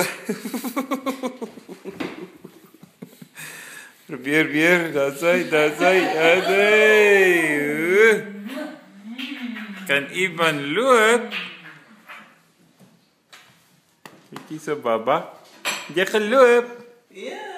Probeer. Daar's hy. Kan iemand loop? Bietjie so baba. Jy geloop? Ja.